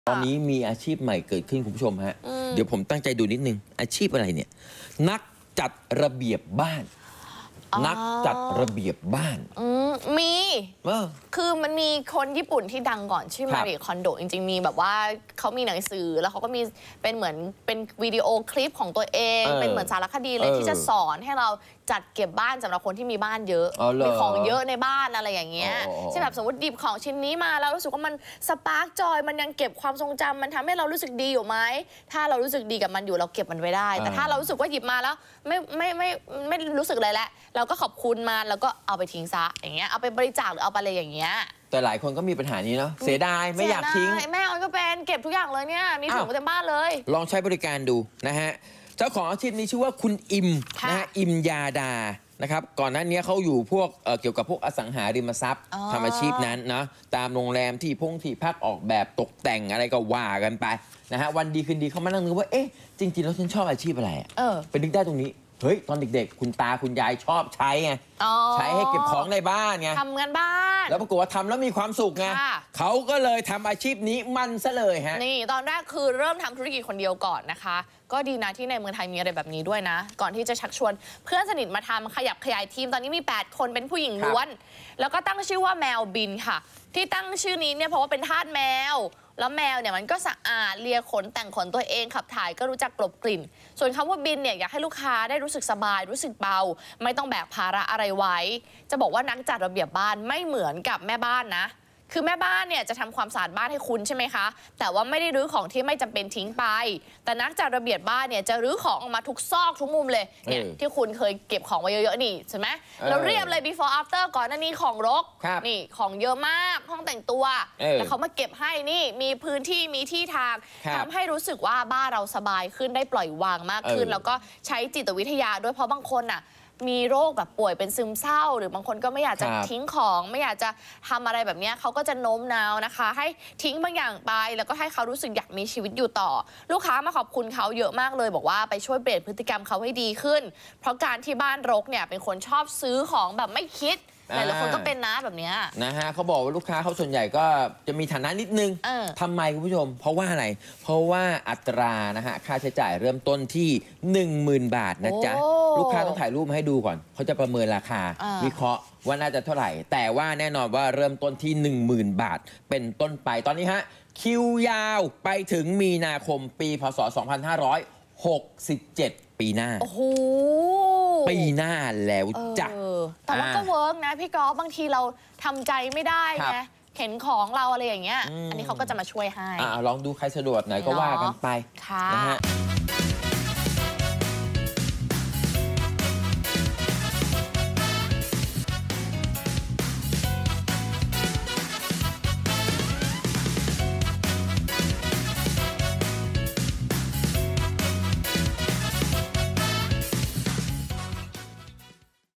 ตอนนี้มีอาชีพใหม่เกิดขึ้นคุณผู้ชมฮะเดี๋ยวผมตั้งใจดูนิดนึงอาชีพอะไรเนี่ยนักจัดระเบียบบ้านนักจัดระเบียบบ้านมีคือมันมีคนญี่ปุ่นที่ดังก่อนชื่อมาริคอนโดจริงๆมีแบบว่าเขามีหนังสือแล้วเขาก็มีเป็นเหมือนเป็นวิดีโอคลิปของตัวเองเป็นเหมือนสารคดีเลยที่จะสอนให้เราจัดเก็บบ้านสำหรับคนที่มีบ้านเยอะมีของเยอะในบ้านอะไรอย่างเงี้ยใช่แบบสมมติหยิบของชิ้นนี้มาแล้วรู้สึกว่ามันสปาร์กจอยมันยังเก็บความทรงจำมันทำให้เรารู้สึกดีอยู่ไหมถ้าเรารู้สึกดีกับมันอยู่เราเก็บมันไว้ได้แต่ถ้าเรารู้สึกว่าหยิบมาแล้วไม่รู้สึกอะไรแล้วเราก็ขอบคุณมันแล้วก็เอาไปทิ้งซะอย่างเงี้ยเอาไปบริจาคหรือเอาไปอะไรอย่างเงี้ยแต่หลายคนก็มีปัญหานี้เนาะเสียดายไม่อยากทิ้งแม่ออนก็เป็นเก็บทุกอย่างเลยเนี่ยมีถุงเต็มบ้านเลยลองใช้บริการดูนะฮะเจ้าของอาชีพนี้ชื่อว่าคุณอิมนะฮะอิมยาดานะครับก่อนหน้านี้เขาอยู่พวกเกี่ยวกับพวกอสังหาริมทรัพย์ทำอาชีพนั้นนะตามโรงแรมที่พักออกแบบตกแต่งอะไรก็ว่ากันไปนะฮะวันดีคืนดีเขามานั่งนึกว่าเอ๊ะจริงๆแล้วฉันชอบอาชีพอะไรไปนึกได้ตรงนี้เฮ้ยตอนเด็กๆคุณตาคุณยายชอบใช้ไงใช้ให้เก็บของในบ้านไงทำงานบ้านแล้วปรากฏว่าทำแล้วมีความสุขไงเขาก็เลยทำอาชีพนี้มันซะเลยฮะนี่ตอนแรกคือเริ่มทำธุรกิจคนเดียวก่อนนะคะก็ดีนะที่ในเมืองไทยมีอะไรแบบนี้ด้วยนะก่อนที่จะชักชวนเพื่อนสนิทมาทำขยับขยายทีมตอนนี้มี8คนเป็นผู้หญิงล้วนแล้วก็ตั้งชื่อว่าแมวบินค่ะที่ตั้งชื่อนี้เนี่ยเพราะว่าเป็นทาสแมวแล้วแมวเนี่ยมันก็สะอาดเลียขนแต่งขนตัวเองขับถ่ายก็รู้จักกลบกลิ่นส่วนคำว่าบินเนี่ยอยากให้ลูกค้าได้รู้สึกสบายรู้สึกเบาไม่ต้องแบกภาระอะไรไว้จะบอกว่านักจัดระเบียบบ้านไม่เหมือนกับแม่บ้านนะคือแม่บ้านเนี่ยจะทำความสะอาดบ้านให้คุณใช่ไหมคะแต่ว่าไม่ได้รื้อของที่ไม่จำเป็นทิ้งไปแต่นักจัดระเบียบบ้านเนี่ยจะรื้อของออกมาทุกซอกทุกมุมเลยเนี่ยที่คุณเคยเก็บของไว้เยอะๆนี่ใช่ไหมเราเรียบเลย before after ก่อนหน้านี้ของรกนี่ของเยอะมากห้องแต่งตัวแต่เขามาเก็บให้นี่มีพื้นที่มีที่ทางทำให้รู้สึกว่าบ้านเราสบายขึ้นได้ปล่อยวางมากขึ้นแล้วก็ใช้จิตวิทยาด้วยเพราะบางคนอ่ะมีโรคแบบป่วยเป็นซึมเศร้าหรือบางคนก็ไม่อยากจะทิ้งของไม่อยากจะทำอะไรแบบนี้เขาก็จะโน้มน้าวนะคะให้ทิ้งบางอย่างไปแล้วก็ให้เขารู้สึกอยากมีชีวิตอยู่ต่อลูกค้ามาขอบคุณเขาเยอะมากเลยบอกว่าไปช่วยเปลี่ยนพฤติกรรมเขาให้ดีขึ้นเพราะการที่บ้านรกเนี่ยเป็นคนชอบซื้อของแบบไม่คิดหลายคนก็เป็นนะแบบนี้นะฮะเขาบอกว่าลูกค้าเขาส่วนใหญ่ก็จะมีฐานะนิดนึงทำไมคุณผู้ชมเพราะว่าอะไรเพราะว่าอัตรานะฮะค่าใช้จ่ายเริ่มต้นที่ 10,000 บาทนะจ๊ะลูกค้าต้องถ่ายรูปมาให้ดูก่อนเขาจะประเมินราคาวิเคราะห์ว่าน่าจะเท่าไหร่แต่ว่าแน่นอนว่าเริ่มต้นที่ 10,000 บาทเป็นต้นไปตอนนี้ฮะคิวยาวไปถึงมีนาคมปีพศ 2567 ปีหน้าโอ้โหปีหน้าแล้วจ้ะแต่ว่าก็เวิร์กนะพี่กอล์ฟบางทีเราทำใจไม่ได้ไงเห็นของเราอะไรอย่างเงี้ยอันนี้เขาก็จะมาช่วยให้ลองดูใครสะดวกไหนก็ว่ากันไปนะฮะ